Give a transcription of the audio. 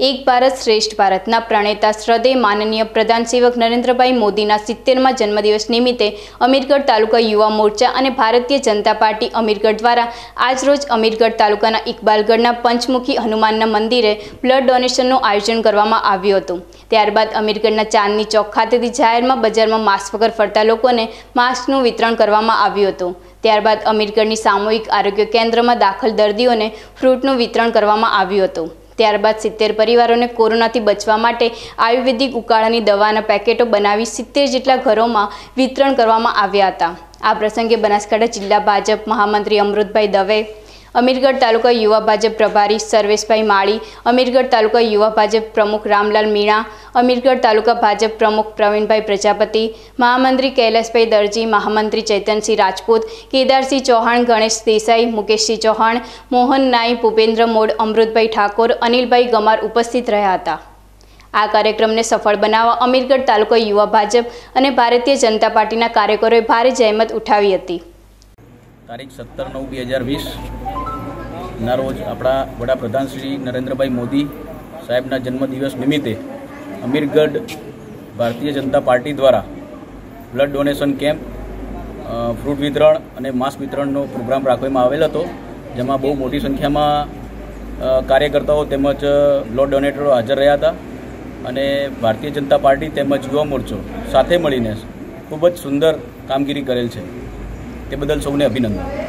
એક ભારત શ્રેષ્ઠ ભારતના પ્રણેતા શ્રદ્ધેય માનનીય પ્રધાન સેવક નરેન્દ્રભાઈ મોદીના 70મા જન્મદિવસ નિમિત્તે અમીરગઢ તાલુકા યુવા મોરચા અને ભારતીય જનતા પાર્ટી અમીરગઢ દ્વારા આજરોજ અમીરગઢ તાલુકાના ઇકબાલગઢના પંચમુખી હનુમાનના મંદિરે બ્લડ ડોનેશનનું આયોજન કરવામાં આવ્યું હતું। ત્યારબાદ અમીરગઢના ચાંદની ચોક ખાતેથી જાહેરમાં બજારમાં માસ્ક વગર ફરતા લોકોને માસ્કનું વિતરણ કરવામાં આવ્યું હતું। ત્યારબાદ અમીરગઢની સામૂહિક આરોગ્ય કેન્દ્રમાં દાખલ દર્દીઓને ફ્રૂટનું વિતરણ કરવામાં આવ્યું હતું। ત્યારબાદ 70 પરિવારોને કોરોનાથી બચવા માટે આયુર્વેદિક ઉકાળાની દવાના પેકેટો બનાવી 70 જેટલા ઘરોમાં વિતરણ કરવામાં આવ્યા હતા। આ પ્રસંગે બનાસકાંઠા જિલ્લા ભાજપ મહામંત્રી અમૃતભાઈ દવે, અમીરગઢ તાલુકા યુવા ભાજપ પ્રભારી સર્વેશભાઈ માળી, અમીરગઢ તાલુકા યુવા ભાજપ પ્રમુખ રામલાલ મીણા, અમીરગઢ તાલુકા ભાજપ પ્રમુખ પ્રવીણભાઈ પ્રજાપતિ, મહામંત્રી કૈલાસભાઈ દરજી, મહામંત્રી ચૈતનસિંહ રાજપૂત, કેદારસિંહ ચૌહાણ, ગણેશ દેસાઈ, મુકેશસિંહ ચૌહાણ, મોહન નાઈ, ભૂપેન્દ્ર મોડ, અમૃતભાઈ ઠાકોર, અનિલભાઈ ગમાર ઉપસ્થિત રહ્યા હતા। આ કાર્યક્રમને સફળ બનાવવા અમીરગઢ તાલુકા યુવા ભાજપ અને ભારતીય જનતા પાર્ટીના કાર્યકરોએ ભારે જહેમત ઉઠાવી હતી। તારીખ 17/9/2020 ના રોજ આપણા વડાપ્રધાન શ્રી નરેન્દ્રભાઈ મોદી સાહેબના જન્મદિવસ નિમિત્તે અમીરગઢ ભારતીય જનતા પાર્ટી દ્વારા બ્લડ ડોનેશન કેમ્પ, ફ્રૂટ વિતરણ અને માસ્ક વિતરણનો પ્રોગ્રામ રાખવામાં આવેલ હતો, જેમાં બહુ મોટી સંખ્યામાં કાર્યકર્તાઓ તેમજ બ્લડ ડોનેટરો હાજર રહ્યા હતા અને ભારતીય જનતા પાર્ટી તેમજ યુવા મોરચો સાથે મળીને ખૂબ જ સુંદર કામગીરી કરેલ છે। તે બદલ સૌને અભિનંદન।